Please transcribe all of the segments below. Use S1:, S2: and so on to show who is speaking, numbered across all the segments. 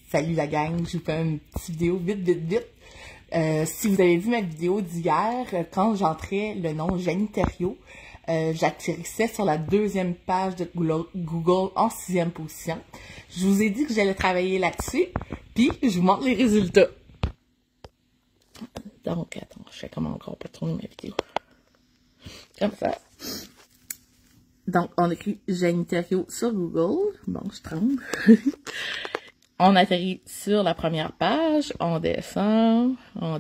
S1: Salut la gang, je vous fais une petite vidéo vite. Si vous avez vu ma vidéo d'hier, quand j'entrais le nom Jenny Thériault, j'atterrissais sur la deuxième page de Google en 6e position. Je vous ai dit que j'allais travailler là-dessus, puis je vous montre les résultats. Donc, attends, je fais comment encore pour tourner ma vidéo. Comme ça. Donc, on écrit Jenny Thériault sur Google. Bon, je tremble. On atterrit sur la première page. On descend.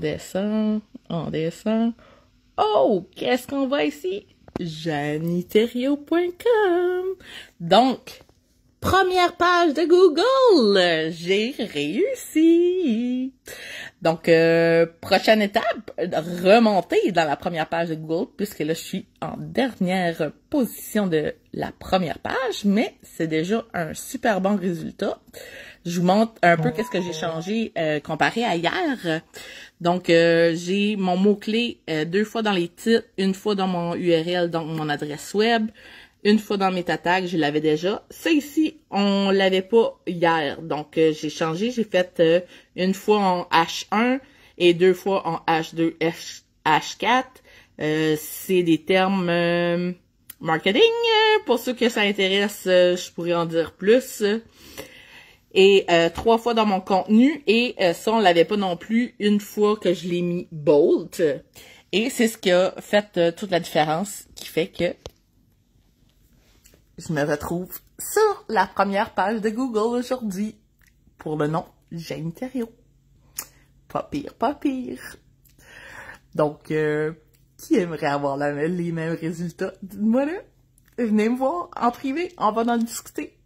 S1: Oh, qu'est-ce qu'on voit ici? jennythériault.com. Donc, première page de Google. J'ai réussi. Donc, prochaine étape, remonter dans la première page de Google, puisque là, je suis en dernière position de la première page, mais c'est déjà un super bon résultat. Je vous montre un peu qu'est-ce que j'ai changé comparé à hier. Donc, j'ai mon mot-clé 2 fois dans les titres, 1 fois dans mon URL, donc mon adresse web, 1 fois dans mes tags, je l'avais déjà. Ça ici, on l'avait pas hier. Donc, j'ai changé. J'ai fait 1 fois en H1 et 2 fois en H2, H4. C'est des termes marketing. Pour ceux que ça intéresse, je pourrais en dire plus. Et 3 fois dans mon contenu. Et ça, on l'avait pas non plus 1 fois que je l'ai mis bold. Et c'est ce qui a fait toute la différence qui fait que je me retrouve sur la première page de Google aujourd'hui pour le nom Jenny Thériault. Pas pire. Donc, qui aimerait avoir les mêmes résultats? Dites-moi là. Venez me voir en privé, on va en discuter.